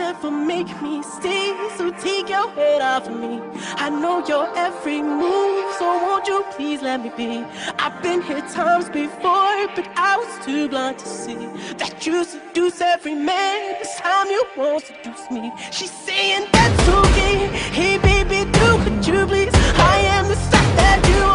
never make me stay, so take your head off of me. I know your every move, so won't you please let me be? I've been here times before, but I was too blind to see that you seduce every man. This time you won't seduce me. She's saying that's okay. Hey baby, do what you please. I am the stuff that you